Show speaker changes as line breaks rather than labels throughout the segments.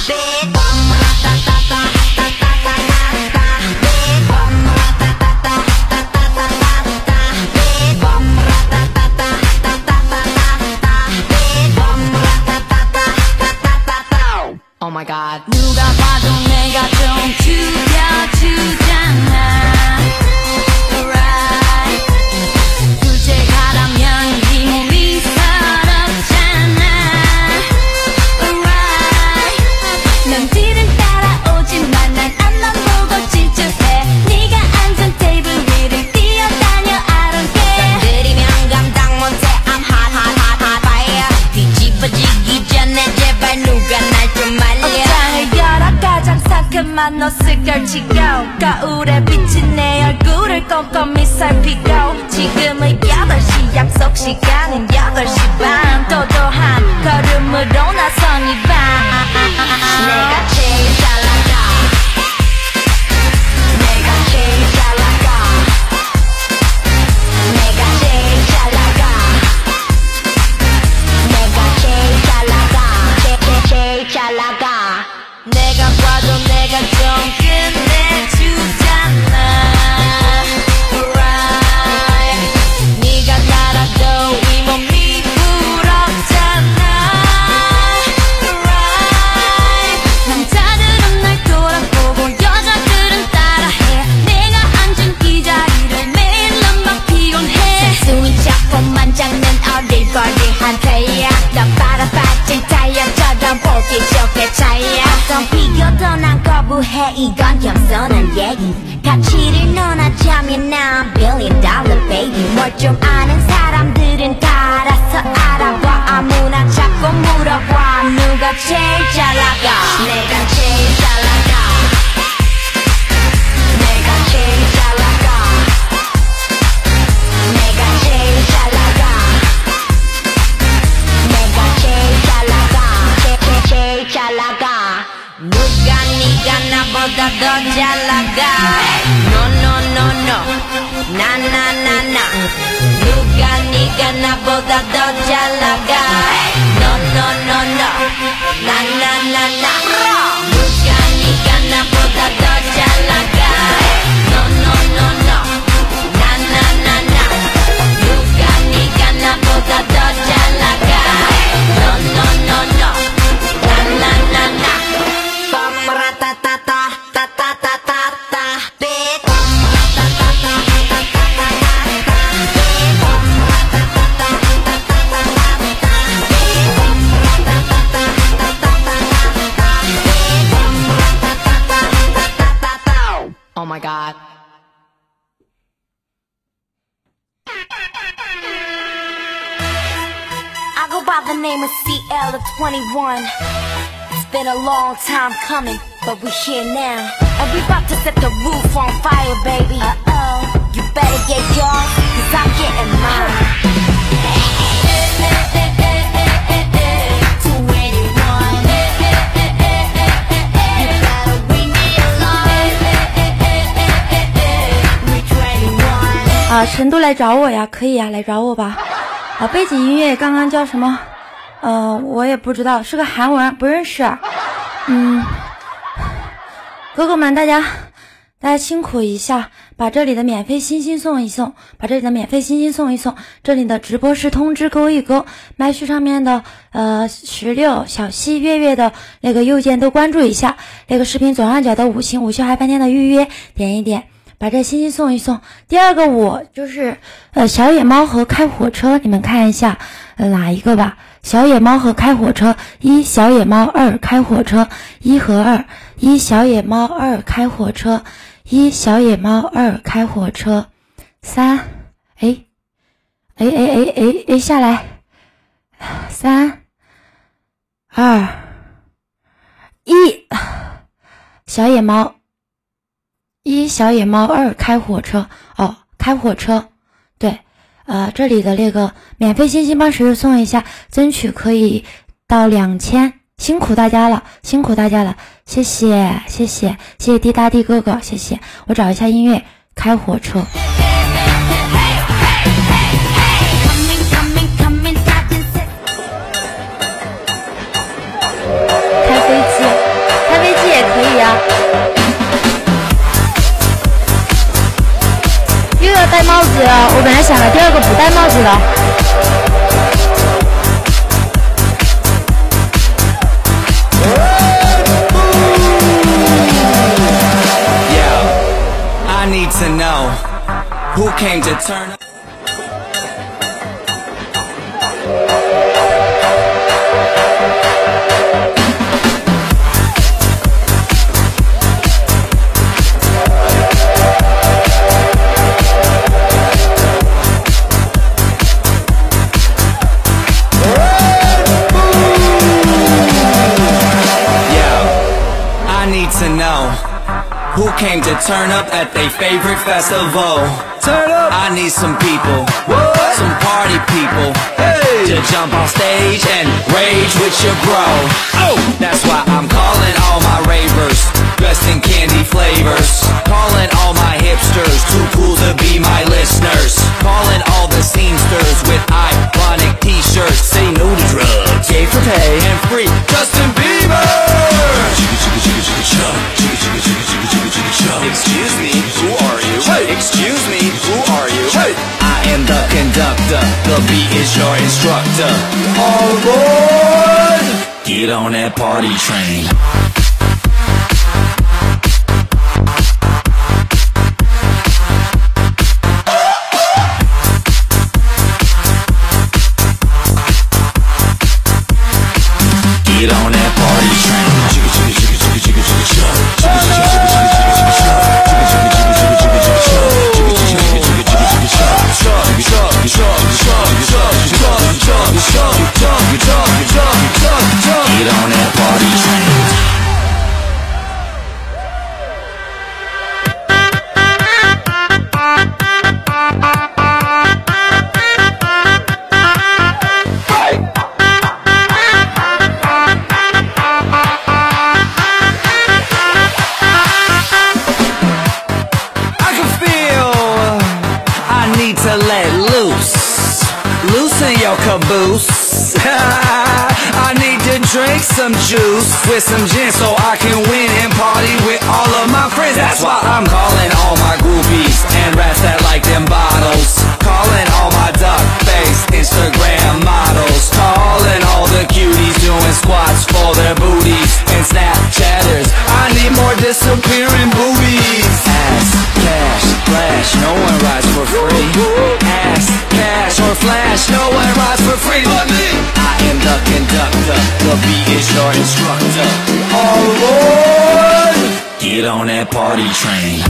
Oh my god. 누가 봐도 내가 좀 죽여주잖아. Right. 둘째 가라면 네 몸이 서럽잖아. Right. 남들은 따라오지만 난 앞만 보고 질주해. 네가 앉은 테이블 위를 뛰어다녀 I don't care. 건드리면 감당 못해 I'm hot hot hot hot fire. 뒤집어지기 전에 제발 누가 날 좀 말려. 옷장을 열어 가장 상큼한 옷을 걸치고 거울에 비친 내 얼굴을 꼼꼼히 살피고 지금은 8시 약속 시간은 8시 반 도도한 걸음으로 나선 이 밤 내가 제일 잘 나가 내가 제일 잘 나가 내가 제일 잘 나가 내가 제일 잘 나가 제일 잘 나가 내가 봐도 내가 좀 끝내주잖아. Right. 네가 달아도 이 몸이 부럽잖아. Right. 남자들은 날 돌아보고 여자들은 따라해. 내가 앉은 이 자리를 매일은 막 피곤해. 순수히 작품만 잡는 어리버리한 태양 넌 바라빠진 타이어처럼 보기 좋게 차이야. 어떤 비교도 난 거부해. 이건 겸손한 얘기. 가치를 논하자면 난 $1 billion baby. 뭘 좀 아는 사람들은 다 알아서 알아봐. 아무나 자꾸 물어봐. 누가 제일 잘 나가. 내가 제일 잘 나가. 내가 제일 잘 나가. 내가 제일 잘 나가. 내가 제일 잘 나가. 제일 잘 나가. 누가 네가 나보다 더 잘 나가. No no no no 나 나 나 나. 누가 네가 나보다 더 잘 나가. No no no no 나 나 나 나. 누가 네가 나보다 더 잘 나가. No no no no 나 나 나 나. 누가 네가 나보다 더 잘 나가. No no no no 나 나 나 나. Oh my god. I go by the name of CL of 21. It's been a long time coming, but we're here now. And we about to set the roof on fire, baby. Uh-oh. You better get yours, cause I'm getting mine.
啊，成都来找我呀，可以呀，来找我吧。啊，背景音乐刚刚叫什么？我也不知道，是个韩文，不认识。哥哥们，大家辛苦一下，把这里的免费星星送一送，把这里的免费星星送一送，这里的直播室通知勾一勾，麦序上面的16小西月月的那个右键都关注一下，那个视频左上角的5星午休嗨翻天的预约点一点。把这星星送一送。第二个我就是小野猫和开火车，你们看一下哪一个吧。小野猫和开火车，1小野猫，2开火车，1和2，1小野猫，2开火车，1小野猫，2开火车，3下来，3、2、1小野猫。1小野猫，2开火车哦，开火车，对，这里的那个免费星星帮石头送一下，争取可以到2000，辛苦大家了，辛苦大家了，谢谢谢谢谢谢滴答滴哥哥，谢谢，我找一下音乐，开火车。开飞机。 又要戴帽子，我本来想了第二个不戴帽子的。
I need to know who came to turn up. To know who came to turn up at their favorite festival. Turn up. I need some people, some party people, to jump on stage and rage with your bro. Oh, that's why I'm calling all my ravers, dressed in candy flavors. Calling all my hipsters, too cool to be my listeners. Calling all the seamsters with ironic t-shirts. Say no to drugs, gay for pay, and free Justin Bieber. Excuse me, who are you? Hey. Excuse me, who are you? Hey. I am the conductor, the beat is your instructor. All aboard! Get on that party train. Get on that party train. Get on that party train. Caboose. I need to drink some juice with some gin so I can win and party with all of my friends. That's why I'm calling all my groupies and rats that like them bottles. Calling all my duck-faced Instagram models. Calling all the cuties doing squats for their booties and Snapchatters. I need more disappearing boobies. Ass, cash, flash, no one rides for free. Ass, cash, or flash, no one rides for free but me. I am the conductor, the beat is your instructor. All aboard! Get on that party train.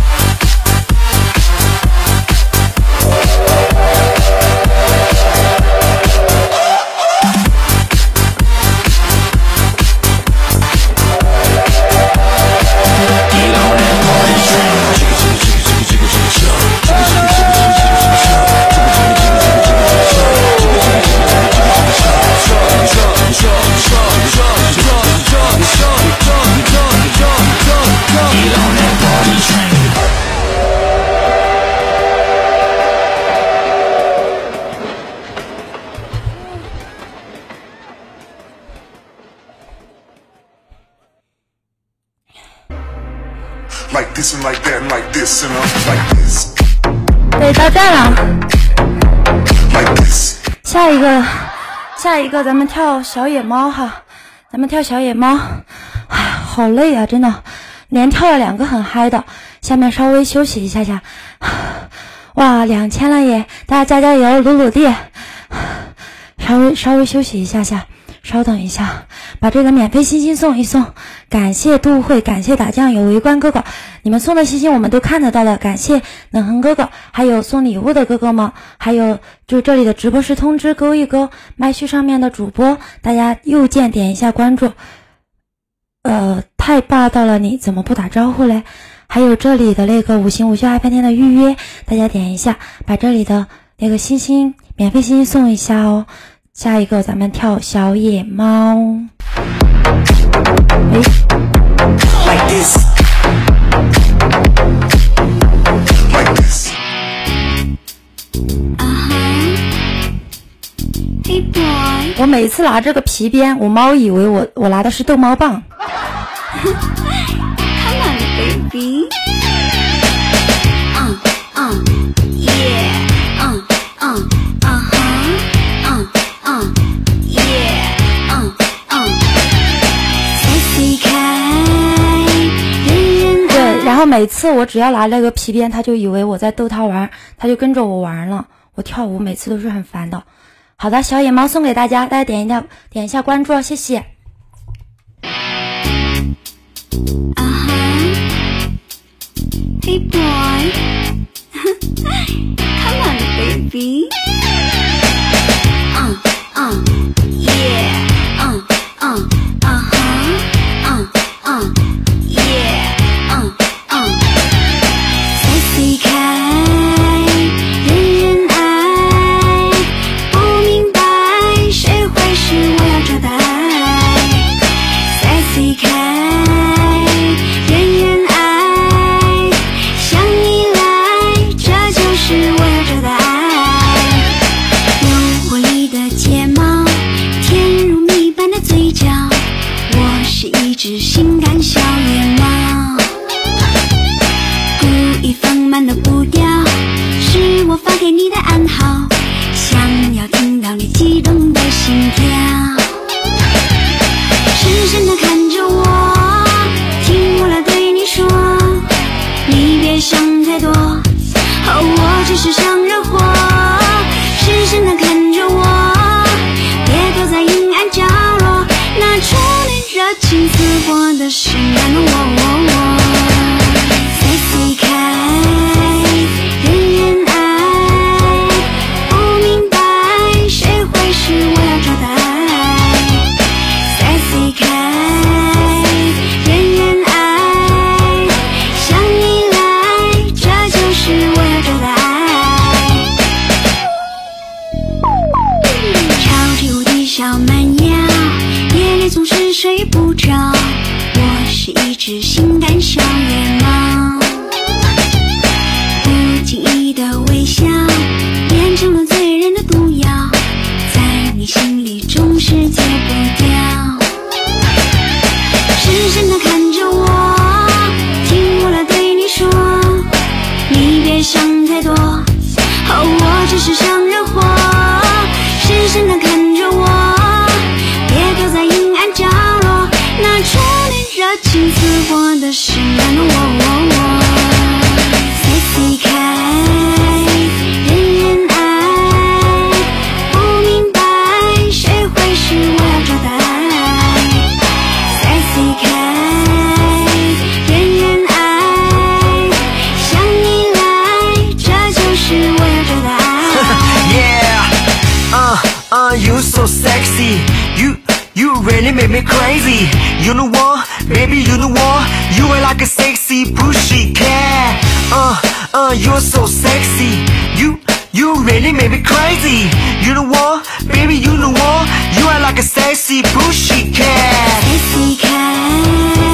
Like this and like that and like this and like this.
对，到站了。
Like this.
下一个，咱们跳小野猫哈，咱们跳小野猫。哎呀，好累啊，真的，连跳了2个很嗨的。下面稍微休息一下下。哇，2000了耶！大家加油，努力。稍微休息一下下。 稍等一下，把这个免费星星送一送，感谢杜慧，感谢打酱油围观哥哥，你们送的星星我们都看得到的，感谢冷恒哥哥，还有送礼物的哥哥们，还有就这里的直播室通知勾一勾，麦序上面的主播，大家右键点一下关注。太霸道了，你怎么不打招呼嘞？还有这里的那个5星5秀爱饭店的预约，大家点一下，把这里的那个星星免费星星送一下哦。 下一个，咱们跳小野猫。
Like this.
Like this.
Hey boy.
我每次拿这个皮鞭，我猫以为我拿的是逗猫棒。
Come
baby. Yeah. Yeah.
对，然后每次我只要拿那个皮鞭，他就以为我在逗他玩，他就跟着我玩了。我跳舞每次都是很烦的。好的，小野猫送给大家，大家点一下关注，谢谢。
Hey boy, come on, baby. Yeah. Yeah. Sexy 开，人人爱，不明白谁会是我要找的爱。Sexy 开，人人爱，向你来，这就是我要找的爱。有活力的睫毛，甜如蜜般的嘴角，我是一只性感小野猫。故意放慢的步调，是我发给你的暗号，想要听到你激动的心跳。深深地看着我，听我来对你说，你别想太多，我只是想惹祸。深深地看着我，别躲在阴暗角落，那初恋热情似火的深蓝我。Sexy 开，人人爱，不明白谁会是我要找的爱。Sexy 开，人人爱，向你来，这就是我要找的爱。超级无敌小蛮腰，夜里总是睡不着，我是一只性感小野猫。不经意的微笑，变成了醉人的毒药，在你心里总是戒不掉。深深地看着我，听我来对你说，你别想太多，我只是想惹祸。深深地看着我，别躲在阴暗角落，那初恋热情似火的深蓝我。Sexy 开，人人爱，不明白谁会是我要找的爱。Sexy 开，人人爱，向你来，这就是我要找的爱。
Yeah, you so sexy. You really make me crazy. You know what, baby, you know what? You are like a sexy pushy cat. You're so sexy. You really make me crazy. You know what, baby, you know what? You are like a sexy pushy cat.
Sexy 开。